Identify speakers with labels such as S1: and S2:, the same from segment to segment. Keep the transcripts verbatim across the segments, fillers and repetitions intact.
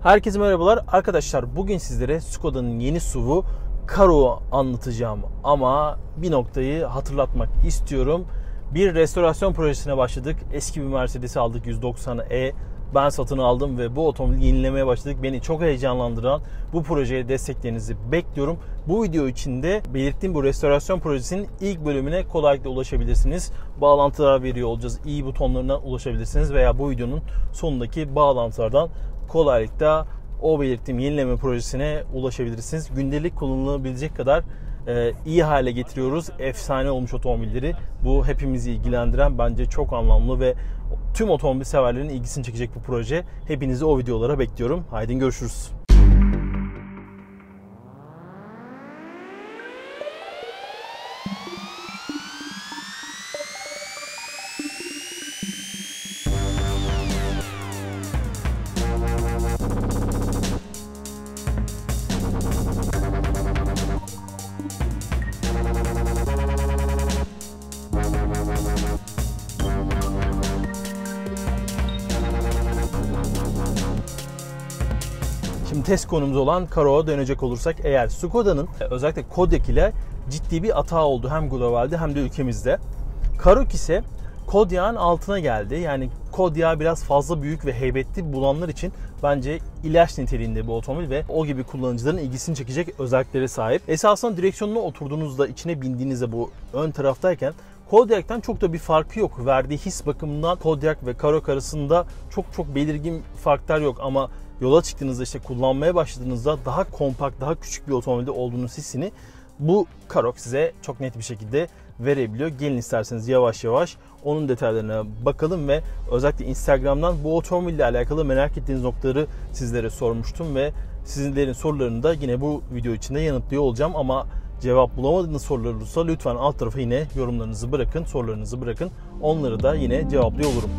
S1: Herkese merhabalar arkadaşlar. Bugün sizlere Skoda'nın yeni S U V'u Karo'yu anlatacağım ama bir noktayı hatırlatmak istiyorum. Bir restorasyon projesine başladık. Eski bir Mercedes'i aldık, yüz doksan E. Ben satın aldım ve bu otomobili yenilemeye başladık. Beni çok heyecanlandıran bu projeye desteklerinizi bekliyorum. Bu video içinde belirttiğim bu restorasyon projesinin ilk bölümüne kolaylıkla ulaşabilirsiniz. Bağlantılar veriyor olacağız. İyi butonlarına ulaşabilirsiniz veya bu videonun sonundaki bağlantılardan kolaylıkla o belirttiğim yenileme projesine ulaşabilirsiniz. Gündelik kullanılabilecek kadar e, iyi hale getiriyoruz. Efsane olmuş otomobilleri. Bu hepimizi ilgilendiren, bence çok anlamlı ve tüm otomobil severlerin ilgisini çekecek bu proje. Hepinizi o videolara bekliyorum. Haydi görüşürüz. Şimdi test konumuz olan Karo'ya dönecek olursak, eğer Skoda'nın özellikle Kodiaq ile ciddi bir hata oldu hem globalde hem de ülkemizde. Karoq ise Kodiaq'ın altına geldi. Yani Kodiaq biraz fazla büyük ve heybetli bulanlar için bence ilaç niteliğinde bu otomobil ve o gibi kullanıcıların ilgisini çekecek özelliklere sahip. Esasında direksiyonuna oturduğunuzda, içine bindiğinizde bu ön taraftayken Kodiaq'tan çok da bir farkı yok. Verdiği his bakımından Kodiaq ve Karoq arasında çok çok belirgin farklar yok ama yola çıktığınızda, işte kullanmaya başladığınızda daha kompakt, daha küçük bir otomobilde olduğunuz hissini bu Karoq size çok net bir şekilde verebiliyor. Gelin isterseniz yavaş yavaş onun detaylarına bakalım ve özellikle Instagram'dan bu otomobille alakalı merak ettiğiniz noktaları sizlere sormuştum ve sizlerin sorularını da yine bu video içinde yanıtlıyor olacağım ama cevap bulamadığınız sorular olursa lütfen alt tarafa yine yorumlarınızı bırakın, sorularınızı bırakın. Onları da yine cevaplıyor olurum.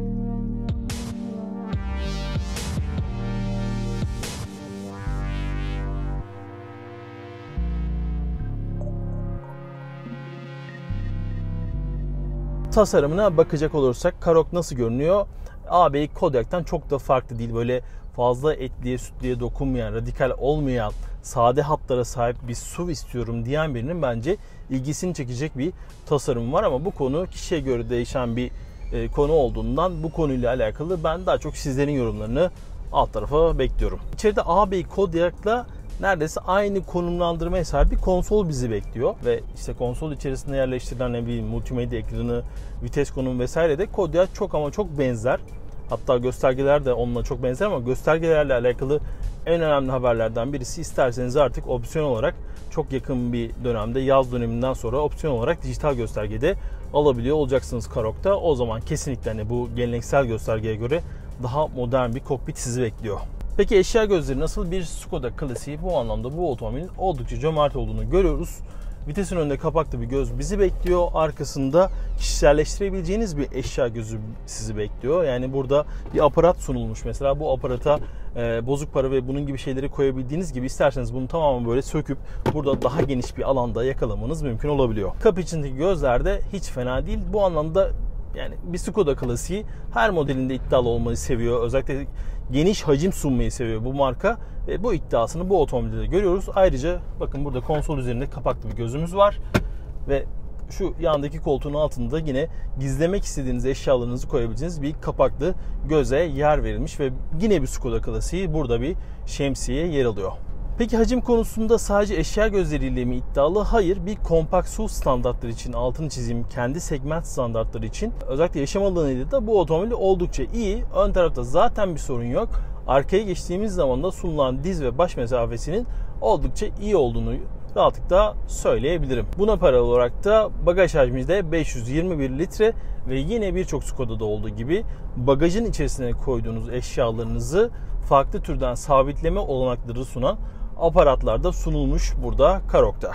S1: Tasarımına bakacak olursak Karoq nasıl görünüyor? Ağabey Kodiaq'tan çok da farklı değil. Böyle fazla etliye sütlüye dokunmayan, radikal olmayan, sade hatlara sahip bir S U V istiyorum diyen birinin bence ilgisini çekecek bir tasarım var ama bu konu kişiye göre değişen bir e, konu olduğundan bu konuyla alakalı ben daha çok sizlerin yorumlarını alt tarafa bekliyorum. İçeride ağabey Kodiaq'la neredeyse aynı konumlandırmaya sahip bir konsol bizi bekliyor ve işte konsol içerisinde yerleştirilen ne bileyim multimedya ekranı, vites konumu vesaire de Kodiaq çok ama çok benzer. Hatta göstergeler de onunla çok benzer ama göstergelerle alakalı en önemli haberlerden birisi, isterseniz artık opsiyon olarak çok yakın bir dönemde, yaz döneminden sonra opsiyon olarak dijital göstergede alabiliyor olacaksınız Karoq'ta. O zaman kesinlikle hani bu geleneksel göstergeye göre daha modern bir kokpit sizi bekliyor. Peki eşya gözleri nasıl? Bir Skoda klasiği bu anlamda bu otomobilin oldukça cömert olduğunu görüyoruz. Vitesin önünde kapaklı bir göz bizi bekliyor. Arkasında kişiselleştirebileceğiniz bir eşya gözü sizi bekliyor. Yani burada bir aparat sunulmuş mesela. Bu aparata e, bozuk para ve bunun gibi şeyleri koyabildiğiniz gibi, isterseniz bunu tamamen böyle söküp burada daha geniş bir alanda yakalamanız mümkün olabiliyor. Kapı içindeki gözler de hiç fena değil. Bu anlamda yani bir Skoda klasiği her modelinde iddialı olmayı seviyor. Özellikle geniş hacim sunmayı seviyor bu marka ve bu iddiasını bu otomobilde de görüyoruz. Ayrıca bakın burada konsol üzerinde kapaklı bir gözümüz var ve şu yandaki koltuğun altında yine gizlemek istediğiniz eşyalarınızı koyabileceğiniz bir kapaklı göze yer verilmiş ve yine bir Skoda klasiği burada bir şemsiye yer alıyor. Peki hacim konusunda sadece eşya gözleriyle mi iddialı? Hayır. Bir kompakt S U V standartları için, altını çizeyim, kendi segment standartları için özellikle yaşam alanıyla da bu otomobil oldukça iyi. Ön tarafta zaten bir sorun yok. Arkaya geçtiğimiz zaman da sunulan diz ve baş mesafesinin oldukça iyi olduğunu rahatlıkla söyleyebilirim. Buna paralel olarak da bagaj hacmi de beş yüz yirmi bir litre ve yine birçok Skoda'da olduğu gibi bagajın içerisine koyduğunuz eşyalarınızı farklı türden sabitleme olanakları sunan aparatlar da sunulmuş burada Karoq'ta.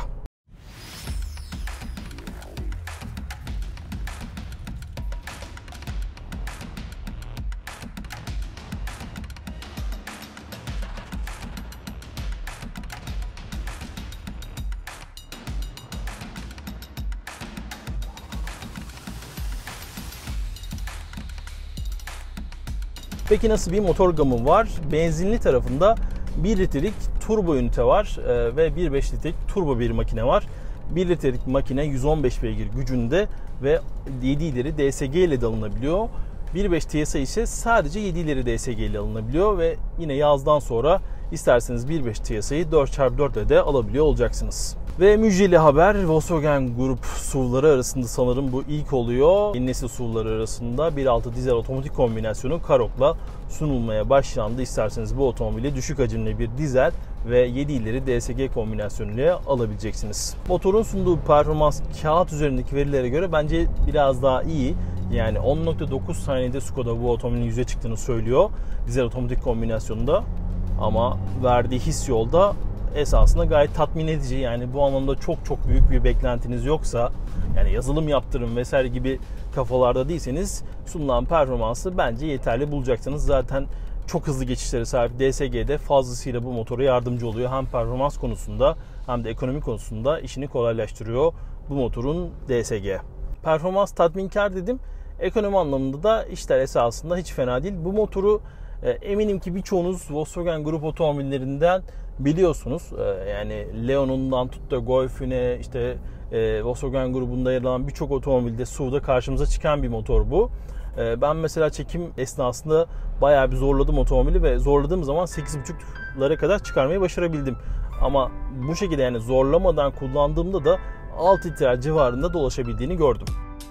S1: Peki nasıl bir motor gamı var? Benzinli tarafında bir litrelik turbo ünite var ve bir nokta beş litrelik turbo bir makine var. bir litrelik makine yüz on beş beygir gücünde ve yedi ileri D S G ile de alınabiliyor. bir nokta beş T S I ise sadece yedi ileri D S G ile alınabiliyor ve yine yazdan sonra isterseniz bir nokta beş T S I'yi dört çarpı dört ile de alabiliyor olacaksınız. Ve müjdeli haber, Volkswagen Grup S U V'ları arasında sanırım bu ilk oluyor. Yeni nesil S U V'ları arasında bir nokta altı dizel otomatik kombinasyonu Karoq'la sunulmaya başlandı. İsterseniz bu otomobili düşük hacimli bir dizel ve yedi ileri D S G kombinasyonuyla alabileceksiniz. Motorun sunduğu performans kağıt üzerindeki verilere göre bence biraz daha iyi. Yani on nokta dokuz saniyede Skoda bu otomobilin yüze çıktığını söylüyor dizel otomatik kombinasyonunda. Ama verdiği his yolda esasında gayet tatmin edici. Yani bu anlamda çok çok büyük bir beklentiniz yoksa, yani yazılım yaptırım vesaire gibi kafalarda değilseniz sunulan performansı bence yeterli bulacaksınız. Zaten çok hızlı geçişlere sahip D S G'de fazlasıyla bu motora yardımcı oluyor. Hem performans konusunda hem de ekonomi konusunda işini kolaylaştırıyor bu motorun D S G. Performans tatminkar dedim. Ekonomi anlamında da işler esasında hiç fena değil. Bu motoru e, eminim ki birçoğunuz Volkswagen Grup otomobillerinden biliyorsunuz. E, yani Leon'undan tut da Golf'üne, işte e, Volkswagen grubunda yer alan birçok otomobilde S U V'da karşımıza çıkan bir motor bu. E, ben mesela çekim esnasında bayağı bir zorladım otomobili ve zorladığım zaman sekiz buçuklara kadar çıkarmayı başarabildim. Ama bu şekilde yani zorlamadan kullandığımda da altı litre civarında dolaşabildiğini gördüm.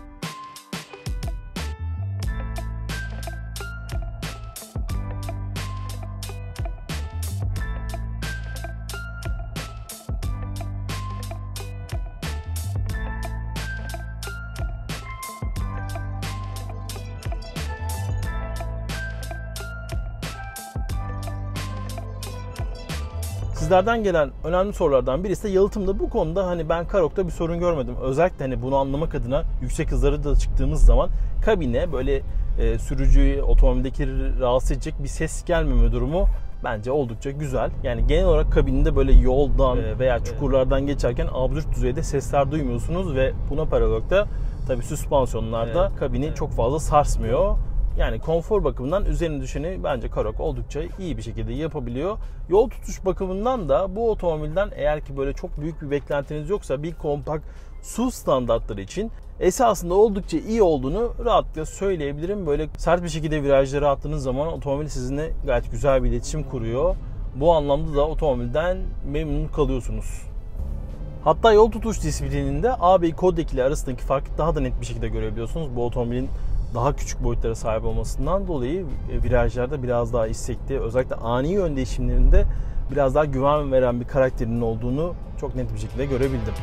S1: Sizlerden gelen önemli sorulardan birisi de yalıtımda. Bu konuda hani ben Karoq'ta bir sorun görmedim. Özellikle hani bunu anlamak adına yüksek hızlara da çıktığımız zaman kabine böyle e, sürücüyü, otomobildekileri rahatsız edecek bir ses gelmeme durumu bence oldukça güzel. Yani genel olarak kabininde böyle yoldan veya çukurlardan geçerken absürt düzeyde sesler duymuyorsunuz ve buna paralel da tabii süspansiyonlarda evet, kabini evet. çok fazla sarsmıyor. Yani konfor bakımından üzerine düşeni bence Karoq oldukça iyi bir şekilde yapabiliyor. Yol tutuş bakımından da bu otomobilden eğer ki böyle çok büyük bir beklentiniz yoksa bir kompakt S U V standartları için esasında oldukça iyi olduğunu rahatlıkla söyleyebilirim. Böyle sert bir şekilde virajlara attığınız zaman otomobil sizinle gayet güzel bir iletişim kuruyor. Bu anlamda da otomobilden memnun kalıyorsunuz. Hatta yol tutuş disiplininde A B I Kodiaq ile arasındaki farkı daha da net bir şekilde görebiliyorsunuz. Bu otomobilin daha küçük boyutlara sahip olmasından dolayı virajlarda biraz daha istekli, özellikle ani yön değişimlerinde biraz daha güven veren bir karakterinin olduğunu çok net bir şekilde görebildim.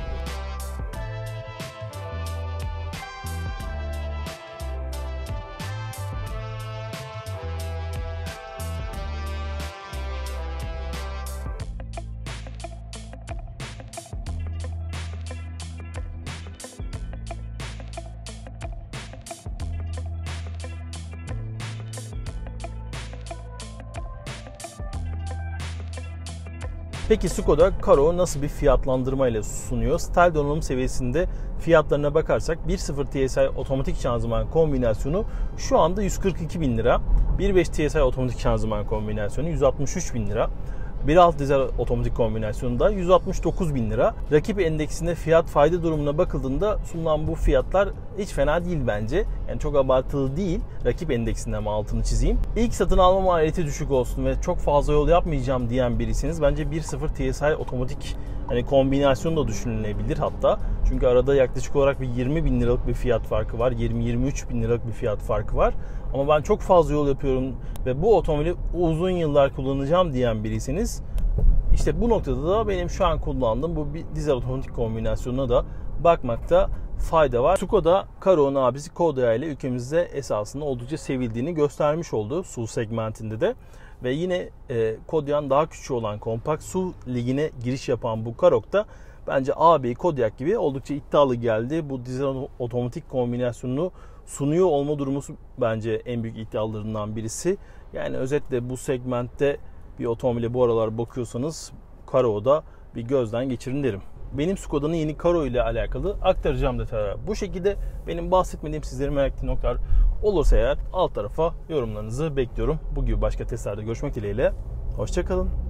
S1: Peki Skoda Karoq'u nasıl bir fiyatlandırma ile sunuyor? Style donanım seviyesinde fiyatlarına bakarsak bir nokta sıfır T S I otomatik şanzıman kombinasyonu şu anda yüz kırk iki bin lira. bir nokta beş T S I otomatik şanzıman kombinasyonu yüz altmış üç bin lira. bir nokta altı dizel otomatik kombinasyonu da yüz altmış dokuz bin lira. Rakip endeksinde fiyat fayda durumuna bakıldığında sunulan bu fiyatlar hiç fena değil bence. Yani çok abartılı değil. Rakip endeksinde ama altını çizeyim. İlk satın alma maliyeti düşük olsun ve çok fazla yol yapmayacağım diyen birisiniz. Bence bir nokta sıfır T S I otomatik hani kombinasyon da düşünülebilir hatta. Çünkü arada yaklaşık olarak bir yirmi bin liralık bir fiyat farkı var. yirmi yirmi üç bin liralık bir fiyat farkı var. Ama ben çok fazla yol yapıyorum ve bu otomobili uzun yıllar kullanacağım diyen birisiniz. İşte bu noktada da benim şu an kullandığım bu bir dizel otomatik kombinasyonuna da bakmakta fayda var. Skoda Karoq'un abisi Kodiaq ile ülkemizde esasında oldukça sevildiğini göstermiş oldu S U V segmentinde de. Ve yine e, Kodiaq'ın daha küçük olan kompakt S U V ligine giriş yapan bu Karoq'ta bence A B I Kodiaq gibi oldukça iddialı geldi. Bu dizel otomatik kombinasyonunu sunuyor olma durumu bence en büyük iddialarından birisi. Yani özetle bu segmentte bir otomobile bu aralar bakıyorsanız Karoq'u da bir gözden geçirin derim. benim Skoda'nın yeni Karo ile alakalı aktaracağım detaylar. Bu şekilde benim bahsetmediğim, sizlerin merak ettiği noktalar olursa eğer alt tarafa yorumlarınızı bekliyorum. Bu gibi başka testlerde görüşmek dileğiyle. Hoşça kalın.